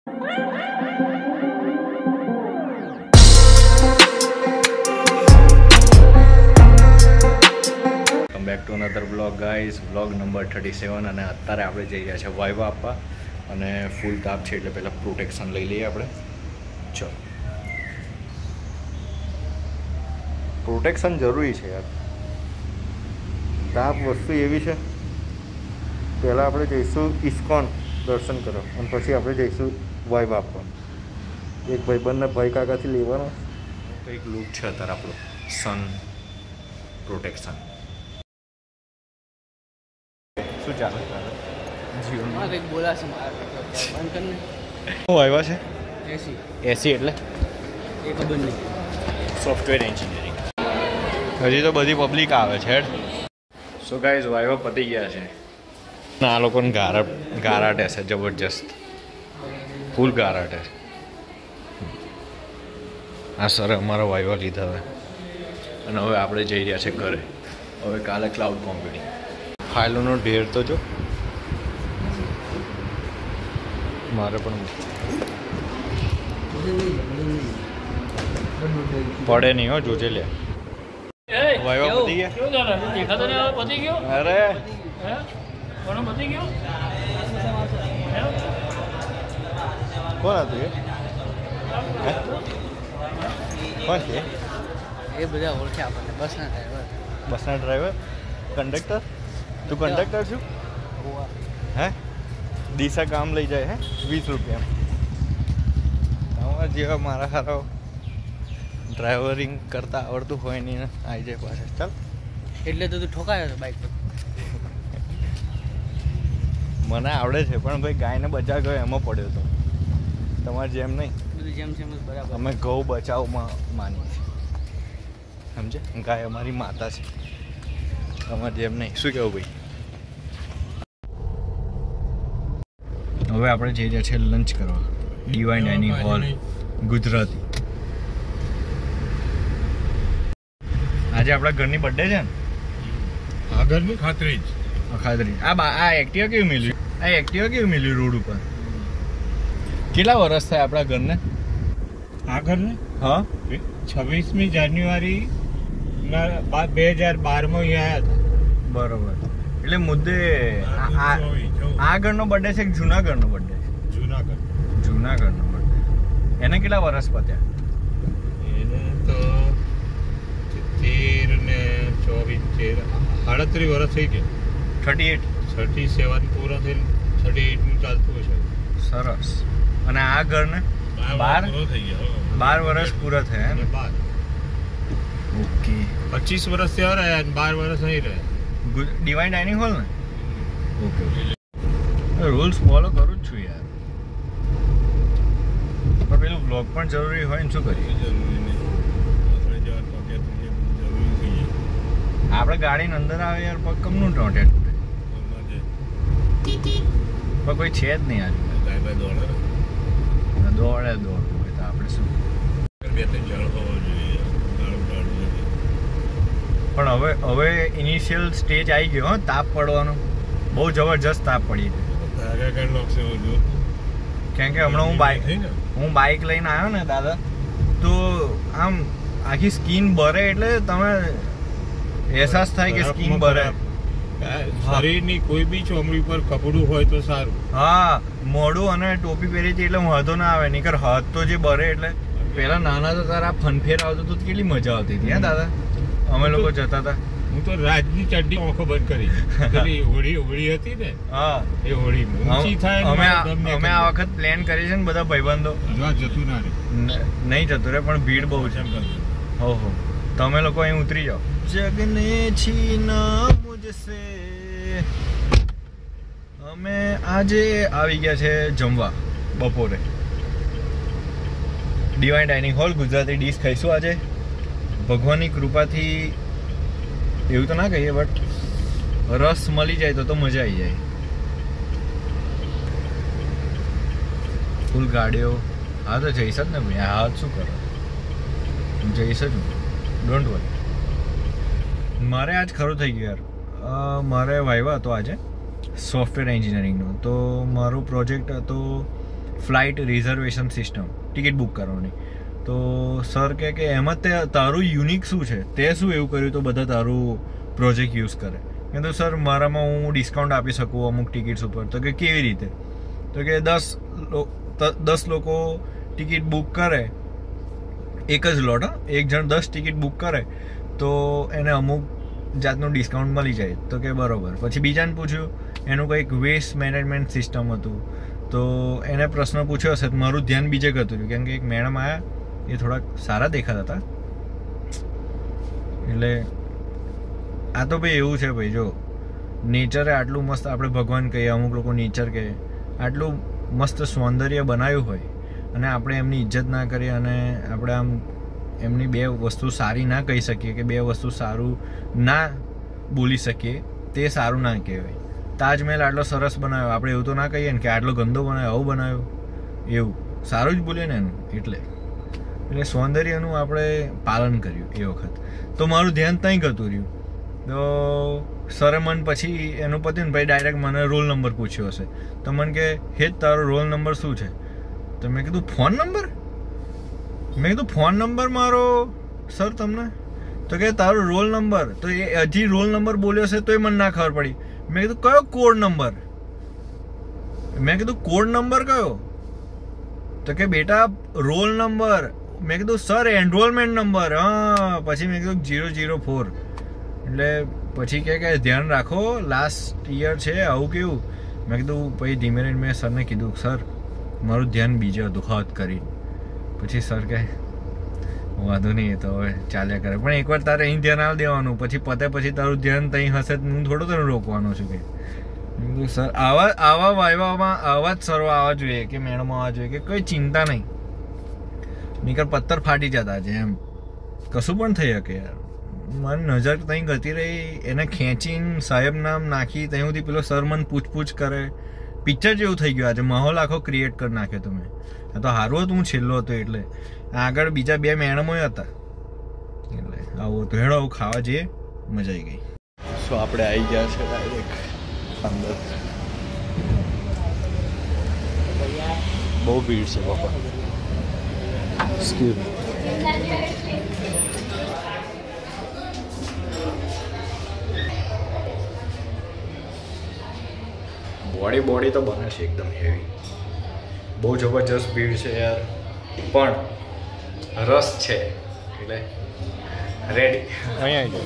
Back to another vlog guys, vlog number 37. અને અત્યારે આપણે જઈ રહ્યા છીએ વાઇવા આપવા અને ફૂલ તાપ છે એટલે પહેલાં પ્રોટેક્શન લઈ લઈએ આપણે. ચલો, પ્રોટેક્શન જરૂરી છે યાર. તાપ વસ્તુ એવી છે, પહેલાં આપણે જઈશું ઇસ્કોન દર્શન કરવા અને પછી આપણે જઈશું વાઇવા આપવા. એક ભાઈબંધને ભાઈ કાકાથી લેવાનો કંઈક લુક છે અત્યારે આપણો સન પ્રોટેક્શન. શું ચાલે જીવનમાં કંઈક બોલાશે શું આવ્યા છે? એસી એટલે એ ખબર નહીં. Software engineering. હજી તો બધી પબ્લિક આવે છે. સો ગાઈઝ, વાઇવા પતી ગયા છે. આ લોકોને ગારાટે છે જબરજસ્ત, ફૂલ ગારાટે. હા સર, અમારો વાઇવા લીધા હવે અને હવે આપણે જઈ રહ્યા છે ઘરે. હવે કાલે ક્લાઉડ કોમ્પ્યુટિંગ. ફાઇલોનો ઢેર તો જો મારે પણ પડે નહીં હો, જોજે લે. વાઇવા પતી ગયા. અરે કોણ હતું એ? કોણ છે એ? બધા ઓળખે આપણને. બસના ડ્રાઈવર કંડક્ટર. તું કંડક્ટર છું? હે? દિશા કામ લઈ જાય હે 20 રૂપિયા. તમારા જેવા મારા હારો ડ્રાઈવરિંગ કરતા આવડતું હોય નહીં, આવી જાય પાછળ. ચાલ, એટલે તો તું ઠોકાયો હતો બાઇક પર. મને આવડે છે પણ ભાઈ ગાયને બચાવ ગયો એમાં પડ્યો હતો. તમારે જેમ નહીં, બધું જેમ છે બરાબર. અમે ગૌ બચાવમાં માનીએ છીએ, સમજે? ગાય અમારી માતા છે, તમારે જેમ નહીં. શું કહેવું ભાઈ? હવે આપણે જઈ રહ્યા છીએ લંચ કરવા ડિવાઇન ડાઇનિંગ હોલ ગુજરાતી. આજે આપણા ઘરની બર્થડે છે ને? આ ઘરની ખાતરી જ. ખાતરી. આ એક્ટિવા કેવી મિલ્યું? આ એક્ટિવા કેવી મિલ્યું રોડ ઉપર? કેટલા વર્ષ થાય આપણા ઘરને? આ ઘરને? હા, 26મી જાન્યુઆરી 2012 માં અહીંયા આવ્યા હતા. બરોબર. એટલે મુદ્દે આ ઘરનો બર્થડે છે કે જુનાગઢનો બર્થડે છે? જુનાગઢનો બર્થડે. એને કેટલા વર્ષ પત્યા? એને તો 13 ને 24 38 વર્ષ થઈ ગયા. 37 પૂરા થઈને 38 નું ચાલતું હશે. સરસ. અને આ ઘરને 12 થઈ ગયા. 12 વર્ષ પૂરા થયા ને? 12. ઓકે. 25 વર્ષ ત્યાં રહ્યા અને 12 વર્ષ અહીં રહ્યા. ડિવાઇન ડાઇનિંગ હોલ ને? ઓકે. રૂલ્સ ફોલો કરું જ છું યાર, પણ પેલું બ્લોગ પણ જરૂરી હોય ને, શું કરીએ? જરૂરી નહીં. આપણે ગાડીની અંદર આવે યાર, પગ કમનું ટોટે તૂટે? પણ કોઈ છે જ નહીં આજે. દોડે દોડવું હોય તો આપણે શું? પણ હવે ઇનિશિયલ સ્ટેજ આવી ગયો હો તાપ પડવાનો. બહુ જબરજસ્ત તાપ પડી છે. કેમ કે હમણાં હું બાઇક લઈને આવ્યો ને દાદા, તો આમ આખી સ્કીન બરે. એટલે તમે અહેસાસ થાય કે સ્કીન બરે. શરીરની કોઈ બી ચોમડી પર કપડું હોય તો સારું. હા, મોઢું અને ટોપી પહેરી હતી એટલે વાંધો ના આવે. નહીંકર હાથ તો જે બરે. એટલે પેલા નાના તો તારા ફનફેર આવતો તો કેટલી મજા આવતી હતી. હે દાદા, અમે લોકો જતા હતા. હું તો રાજની ચડ્ડી આંખો બંધ કરી. પેલી હોળી હતી ને? હા, એ હોળી ઊંચી થાય. અમે આ વખત પ્લાન કરી છે ને બધા ભાઈબંધો. જતું ના રે, નહીં જતું રે, પણ ભીડ બહુ છે. ઓહો, તમે લોકો અહીં ઉતરી જાઓ. જગને છીના મુજસે. અમે આજે આવી ગયા છે જમવા બપોરે divine dining hall. Gujarati dish ખાઈશું આજે ભગવાનની કૃપાથી. એવું તો ના કહીએ, બટ રસ મળી જાય તો મજા આવી જાય. ફૂલ ગાડીઓ. હા તો જઈશ જ ને ભાઈ. હા શું કરો, જઈશ જ. Don't worry. મારે આજ ખરું થઈ ગયું યાર. મારે વાઇવા હતો આજે સોફ્ટવેર એન્જિનિયરિંગનો. તો મારો પ્રોજેક્ટ હતો flight reservation system, ticket book કરવાની. તો સર કે એમાં તે તારું યુનિક શું છે, તે શું એવું કર્યું તો બધા તારું પ્રોજેક્ટ યુઝ કરે. કે તો સર મારામાં હું ડિસ્કાઉન્ટ આપી શકું અમુક ટિકિટ્સ ઉપર. તો કે કેવી રીતે? તો કે 10 લોકો ટિકિટ બુક કરે, એક જ લોટ, એક જણ 10 ટિકિટ બુક કરે તો એને અમુક જાતનું ડિસ્કાઉન્ટ મળી જાય. તો કે બરોબર. પછી બીજાને પૂછ્યું, એનું કંઈક વેસ્ટ મેનેજમેન્ટ સિસ્ટમ હતું. તો એને પ્રશ્ન પૂછ્યો હશે, મારું ધ્યાન બીજે ગતું રહ્યું, કેમ કે એક મેડમ આવ્યા, એ થોડાક સારા દેખાતા હતા. એટલે આ તો ભાઈ એવું છે ભાઈ, જો નેચરે આટલું મસ્ત, આપણે ભગવાન કહીએ, અમુક લોકો નેચર કહે, આટલું મસ્ત સૌંદર્ય બનાવ્યું હોય અને આપણે એમની ઇજ્જત ના કરીએ અને આપણે આમ એમની બે વસ્તુ સારી ના કહી શકીએ કે બે વસ્તુ સારું ના બોલી શકીએ, તે સારું ના કહેવાય. તાજમહેલ આટલો સરસ બનાવ્યો, આપણે એવું તો ના કહીએ ને કે આટલો ગંદો બનાવ્યો, આવું બનાવ્યો, એવું સારું જ બોલીએ ને એનું. એટલે સૌંદર્યનું આપણે પાલન કર્યું એ વખત. તો મારું ધ્યાન ત્યાં ગતું રહ્યું. તો સરે મને પછી એનું પત્યું ને ભાઈ ડાયરેક્ટ મને રોલ નંબર પૂછ્યો હશે. તો મને કે હેત તારો રોલ નંબર શું છે? તો મેં કીધું ફોન નંબર? મેં કીધું ફોન નંબર મારો સર તમને? તો કે તારો રોલ નંબર. તો એ હજી રોલ નંબર બોલ્યો છે તોય મને ના ખબર પડી. મેં કીધું કયો કોડ નંબર? મેં કીધું કોડ નંબર કયો? તો કે બેટા રોલ નંબર. મેં કીધું સર એનરોલમેન્ટ નંબર. હા. પછી મેં કીધું 004. એટલે પછી કે ધ્યાન રાખો લાસ્ટ યર છે આવું કેવું. મેં કીધું પછી ધીમે રહીને મેં સરને કીધું સર મારું ધ્યાન બીજે હતું હાથ કરી. પછી સર કહે વાંધો નહીં, તો હવે ચાલ્યા કરે, પણ એકવાર તારે અહીં ધ્યાન આવી દેવાનું, પછી પતે પછી તારું ધ્યાન ત્યાં હશે હું થોડું તને રોકવાનું છું. કે સર આવા વાયવામાં આવા જ સરો આવવા જોઈએ કે મેડમો આવવા જોઈએ કે કોઈ ચિંતા નહીં, નીકળ પથ્થર ફાટી જતા છે એમ, કશું પણ થઈ શકે યાર. મારી નજર ત્યાં ગતી રહી, એને ખેંચીને સાહેબ નામ નાખી ત્યાં સુધી પેલો સર મને પૂછપૂછ કરે. પિક્ચર જેવું થઈ ગયું આજે, માહોલ આખો ક્રિએટ કરી નાખ્યો તમે. તો સારું હતું હું છેલ્લો હતો એટલે, આગળ બીજા 2 મેડમો હતા એટલે આવું હતું. હેડો આવું ખાવા જઈએ, મજા આવી ગઈ. સો આપણે આવી ગયા છે ડાયરેક્ટ અંદર. બહુ ભીડ છે બાપા. બોડી તો બને છે એકદમ હેવી, બહુ જબરજસ્ત ભીડ છે યાર, પણ રસ છે એટલે રેડી. અહીંયા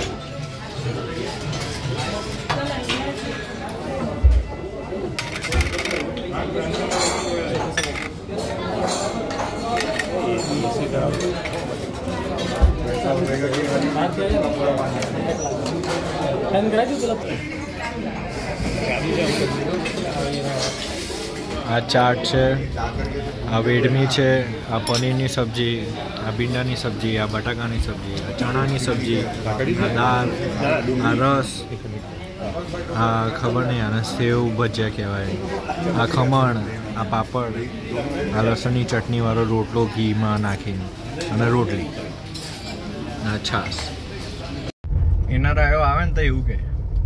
આ ચાટ છે, આ વેડમી છે, આ પનીરની સબ્જી, આ ભીંડાની સબ્જી, આ બટાકાની સબ્જી, આ ચણાની સબ્જી, આ દાળ, આ રસ, આ ખબર નહીં આને સેવ ભજીયા કહેવાય, આ ખમણ, આ પાપડ, આ લસણની ચટણીવાળો રોટલો ઘીમાં નાખીને અને રોટલી, આ છાશ. એના રાયો આવે ને તો એવું કે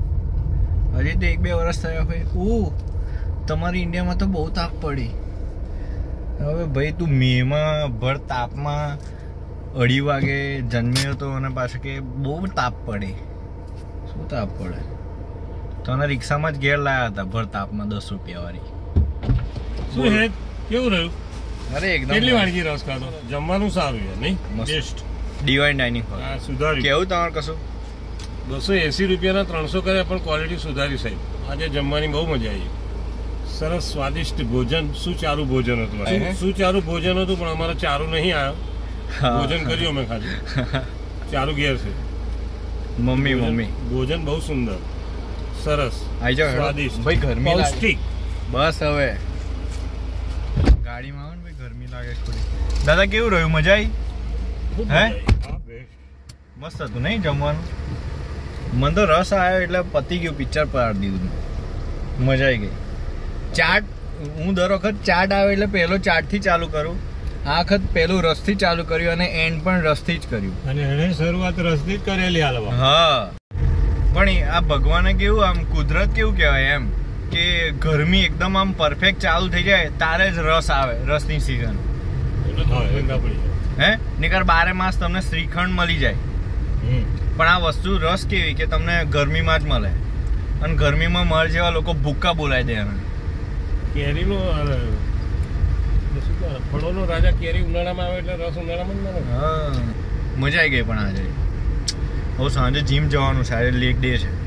હજી તો 1-2 વર્ષ થયા હોય, તમારી ઇન્ડિયામાં તો બહુ તાપ પડી. હવે ભાઈ તું મેમાં ભર તાપમાં 2:30 વાગે જન્મ્યો હતો અને પાછું કે બહુ તાપ પડે. શું તાપ પડે? તને રિક્ષામાં જ ઘેર લાયા હતા ભર તાપમાં 10 રૂપિયા વાળી. શું હે કેવું રહ્યું? અરે એકદમ કેટલી વાનગી રસ ખાધો, જમવાનું સારું છે નહીં? બેસ્ટ ડિવાઇન ડાઇનિંગ પર સુધાર્યું. કેવું તમારે કશું 280 રૂપિયાના 300 કર્યા પણ ક્વોલિટી સુધારી સાહેબ. આજે જમવાની બહુ મજા આવી. સરસ સ્વાદિષ્ટ ભોજન, સુચારું ભોજન હતું. સુચારું ભોજન હતું પણ અમારે ચારું નહીં આવ્યો. ભોજન કર્યું અમે ખાલી, ચારું ઘેર છે. મમ્મી ભોજન બહુ સુંદર, સરસ, આઈ જાવ સ્વાદિષ્ટ, ભાઈ ગરમી પૌષ્ટિક. બસ હવે ગાડીમાં આવો ને ભાઈ, ગરમી લાગે થોડી. દાદા કેવું રહ્યું, મજા આવી? હે મસ્ત હતું નહીં જમવાનું? મને તો રસ આવ્યો એટલે પતી ગયું, પિક્ચર પાડી દીધું, મજા આવી ગઈ. ચાટ હું દર વખત ચાટ આવે એટલે પહેલો ચાટથી ચાલુ કરું, આ વખત પહેલું રસથી ચાલુ કર્યું અને એન્ડ પણ રસથી જ કર્યું. અને એને શરૂઆત રસથી જ કરેલી હાલવા. હા પણ આ ભગવાને કેવું આમ કુદરત કેવું કહેવાય એમ કે ગરમી એકદમ આમ પરફેક્ટ ચાલુ થઈ જાય તારે જ રસ આવે, રસની સિઝન હે નીકળ 12 માસ તમને શ્રીખંડ મળી જાય. પણ આ વસ્તુ રસ કેવી કે તમને ગરમીમાં જ મળે અને ગરમીમાં મર જેવા લોકો ભૂક્કા બોલાય દે એને. કેરીનો ફળોનો રાજા કેરી ઉનાળામાં આવે એટલે રસ ઉનાળામાં જ મળે. હા મજા આવી ગઈ. પણ આજે હવે સાંજે જીમ જવાનું છે, આજે લેગ ડે છે.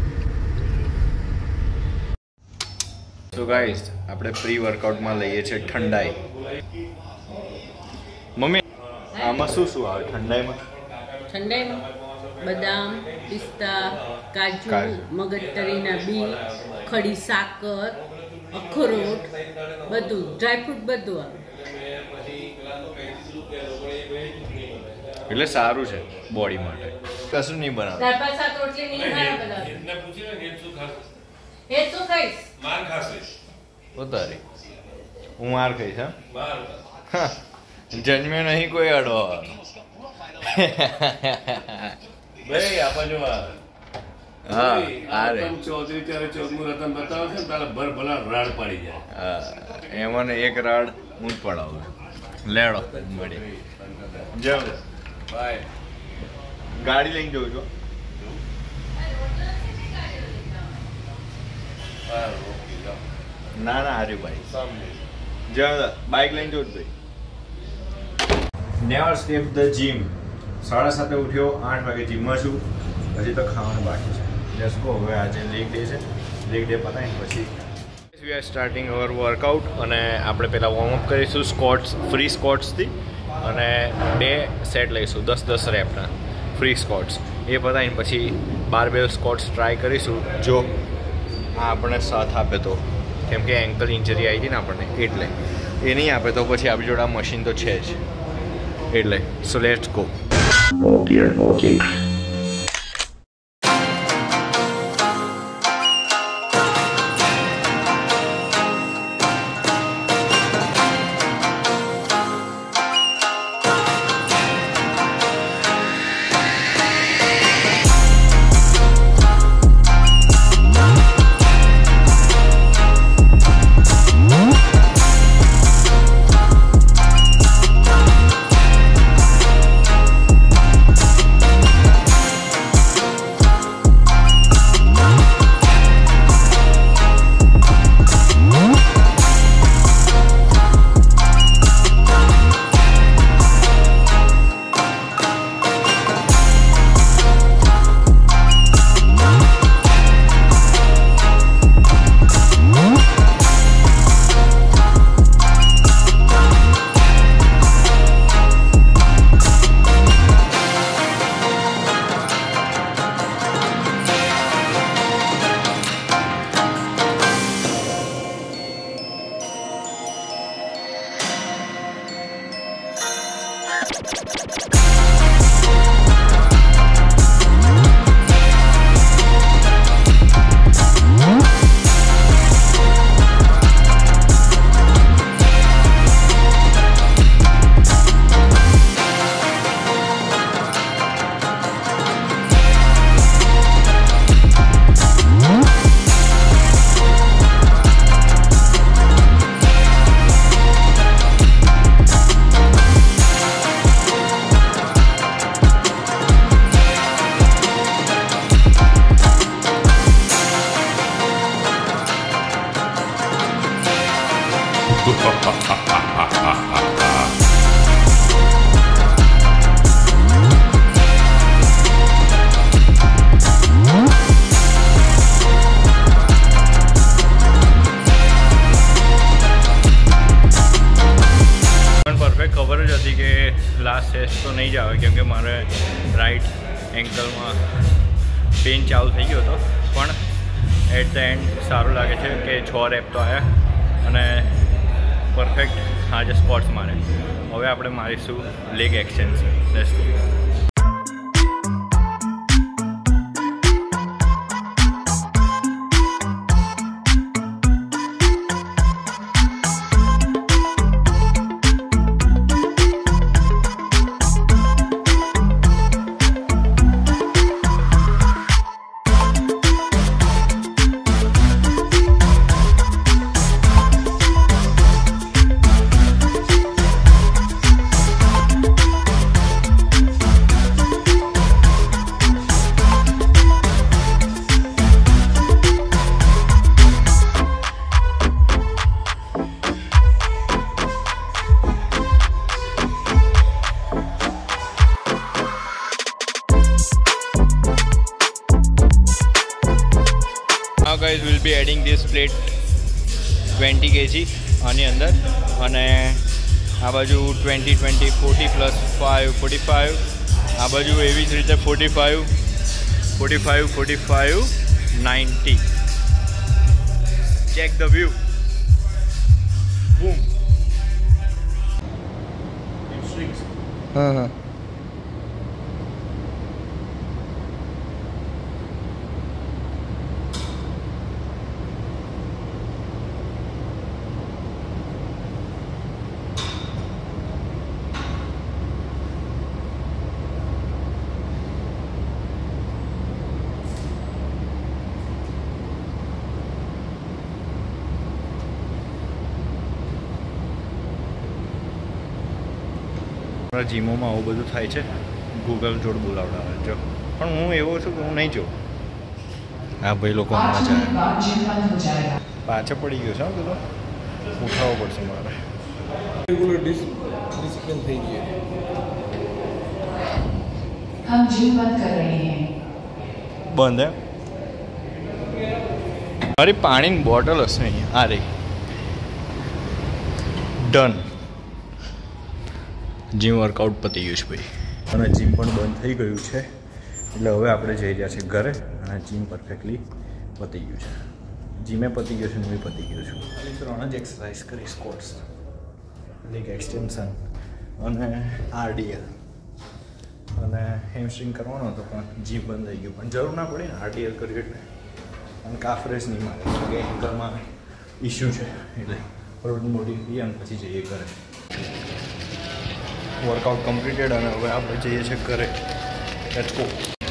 તો ગાઈસ આપણે પ્રી વર્કઆઉટમાં લઈએ છીએ ઠંડાઈ. મમ્મી આમાં શું શું આવે ઠંડાઈમાં? ઠંડાઈમાં બદામ, પિસ્તા, કાજુ, મગજતરીના બી, ખડી સાકર, અખરોટ, બધું ડ્રાયફ્રૂટ બધું આવે. એટલે સારું છે બોડી માટે. કશું નહીં બનાવે. દાળ ભાત શાક રોટલી નહીં ખાવા બધા. એ શું ખાઈશ? માર ખાશે. ઉતારી હું માર ખાઈશ. હા જન્મ્યો નહીં કોઈ અડવા. ભાઈ આપા જો હા અરે ચૌધરી ત્યારે 14મું રતન બતાવે છે તારે ભર ભલા રાડ પાડી જાય. એમાં એક રાડ હું જ પડાવું. લેડો મળી જાવ બાય. ગાડી લઈને જઉં છું. ના ના હારી ભાઈ જાવ બાઇક લઈને જઉં ભાઈ. Never સ્કેપ the gym. 7:30 ઉઠ્યો, 8 વાગે જીમમાં છું. હજી તો ખાવાનું બાકી છે. Let's go. હવે આજે લેગ ડે છે, લેગ ડે પતાવીને પછી we are starting our workout. અને આપણે પહેલાં વોર્મઅપ કરીશું સ્કોટ્સ, ફ્રી સ્કોટ્સથી, અને 2 સેટ લઈશું 10-10 રેપના ફ્રી સ્કોટ્સ. એ પતાવીને પછી બારબેલ સ્કોટ્સ ટ્રાય કરીશું. જો આ આપણને સાથ આપે તો, કેમ કે એન્કલ ઇન્જરી આવી હતી ને આપણને, એટલે એ નહીં આપે તો પછી આપણી જોડે આ મશીન તો છે જ. એટલે so let's go. Last test તો નહીં જ આવે કેમ કે મારે રાઈટ એન્કલમાં પેઇન ચાલુ થઈ ગયો હતો, પણ એટ ધ એન્ડ સારું લાગે છે કે 6 રેપ તો આવ્યા અને પરફેક્ટ આજે સ્પોટ્સ મારે. હવે આપણે મારીશું leg extension. Let's go. Be adding this plate 20 kg આની અંદર, અને આ બાજુ 20 20 40 પ્લસ 5 45, આ બાજુ એવી જ રીતે 45 45 45 90. Check the view. બૂમ. હા. મારા જીમોમાં આવું બધું થાય છે, ગૂગલ જોડ બોલાવડાવે જો, પણ હું એવો છું કે હું નહીં જોઉં. હા ભાઈ લોકો પાછળ પડી ગયો છે, બધો ઉઠાવવો પડશે મારે. રેગ્યુલર ડિસિપ્લિન થઈ ગઈ. हम जिम बंद कर रहे हैं. બંધ હે? મારી પાણીની બોટલ હશે અહીંયા. આ રહી. ડન. જીમ વર્કઆઉટ પતી ગયું છે ભાઈ, અને જીમ પણ બંધ થઈ ગયું છે, એટલે હવે આપણે જઈ રહ્યા છીએ ઘરે, અને જીમ પરફેક્ટલી પતી ગયું છે. જીમે પતી ગયું છે ને હું પતી ગયો છું. ખાલી 3 જ એક્સરસાઇઝ કરી, સ્કોટ્સ, લેગ એક્સટેન્શન અને આરડીએલ, અને હેમસ્ટ્રિંગ કરવાનો હતો પણ જીમ બંધ થઈ ગયું, પણ જરૂર ના પડે ને આરડીએલ કર્યું એટલે, અને કાફ રેસ નહીં મારે કે એન્કલમાં ઇસ્યુ છે, એટલે થોડું મોટી પીએ અને પછી જઈએ ઘરે. વર્કઆઉટ કમ્પ્લીટેડ, અને હવે આપણે જઈએ છીએ ઘરે. Let's go.